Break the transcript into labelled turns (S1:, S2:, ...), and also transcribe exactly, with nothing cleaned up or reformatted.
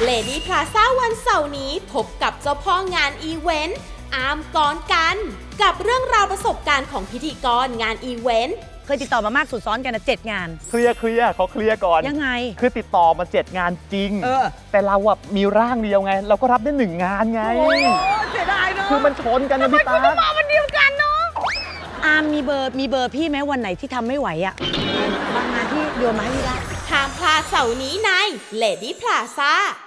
S1: Lady Plaza วันเสาร์นี้พบกับเจ้าพ่องานอีเวนต์อาร์มกรกันกับเรื่องราวประสบการณ์ของพิธีกรงานอีเวนต์
S2: เคยติดต่อมามากสุดซ้อนกันนะเจ็ดงาน
S3: เคลียร์เคลียร์เขาเคลียร์ก่อน
S2: ยังไง
S3: คือติดต่อมาเจ็ดงานจริงเออแต่เราอะมีร่างเดียวไงเราก็รับได้หนึ่งงานไงโอ้
S2: เสียดายเนาะ
S3: คือมันชนกันนะพี่ตา
S2: ทำไมคุณมาวันเดียวกันเนาะอาร์มมีเบอร์มีเบอร์พี่ไหมวันไหนที่ทำไม่ไหวอะบางงานที่โยนมาให้พี่ได้
S1: ห้ามพลาดเสาร์นี้ใน Lady Plaza